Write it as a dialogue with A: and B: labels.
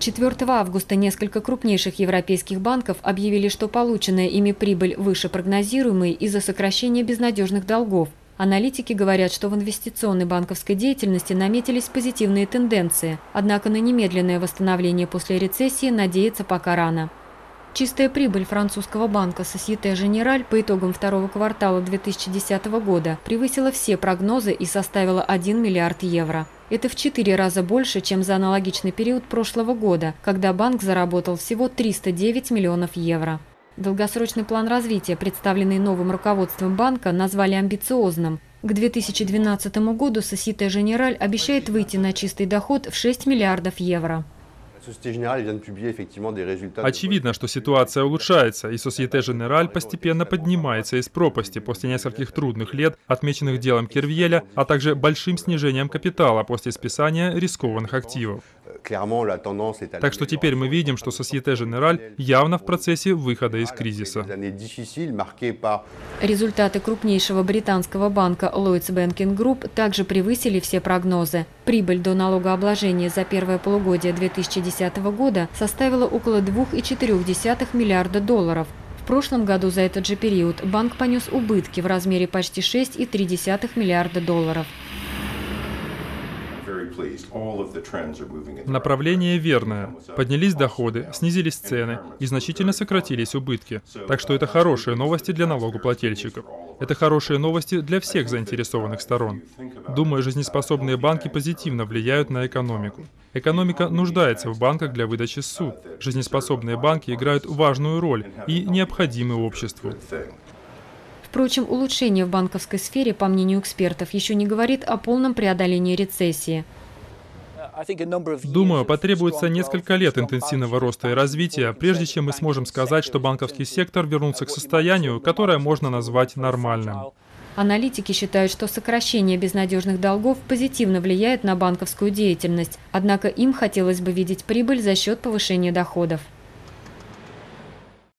A: 4 августа несколько крупнейших европейских банков объявили, что полученная ими прибыль выше прогнозируемой из-за сокращения безнадежных долгов. Аналитики говорят, что в инвестиционной банковской деятельности наметились позитивные тенденции, однако на немедленное восстановление после рецессии надеяться пока рано. Чистая прибыль французского банка Société Générale по итогам второго квартала 2010 года превысила все прогнозы и составила 1 миллиард евро. Это в 4 раза больше, чем за аналогичный период прошлого года, когда банк заработал всего 309 миллионов евро. Долгосрочный план развития, представленный новым руководством банка, назвали амбициозным. К 2012 году Société Générale обещает выйти на чистый доход в 6 миллиардов евро.
B: Очевидно, что ситуация улучшается, и Société Générale постепенно поднимается из пропасти после нескольких трудных лет, отмеченных делом Кервьеля, а также большим снижением капитала после списания рискованных активов. Так что теперь мы видим, что Société Générale явно в процессе выхода из кризиса.
A: Результаты крупнейшего британского банка Lloyds Banking Group также превысили все прогнозы. Прибыль до налогообложения за первое полугодие 2010 года составила около 2,4 миллиарда долларов. В прошлом году за этот же период банк понес убытки в размере почти 6,3 миллиарда долларов.
B: Направление верное. Поднялись доходы, снизились цены и значительно сократились убытки. Так что это хорошие новости для налогоплательщиков. Это хорошие новости для всех заинтересованных сторон. Думаю, жизнеспособные банки позитивно влияют на экономику. Экономика нуждается в банках для выдачи ссуд. Жизнеспособные банки играют важную роль и необходимы обществу.
A: Впрочем, улучшение в банковской сфере, по мнению экспертов, еще не говорит о полном преодолении рецессии.
B: Думаю, потребуется несколько лет интенсивного роста и развития, прежде чем мы сможем сказать, что банковский сектор вернулся к состоянию, которое можно назвать нормальным.
A: Аналитики считают, что сокращение безнадежных долгов позитивно влияет на банковскую деятельность, однако им хотелось бы видеть прибыль за счет повышения доходов.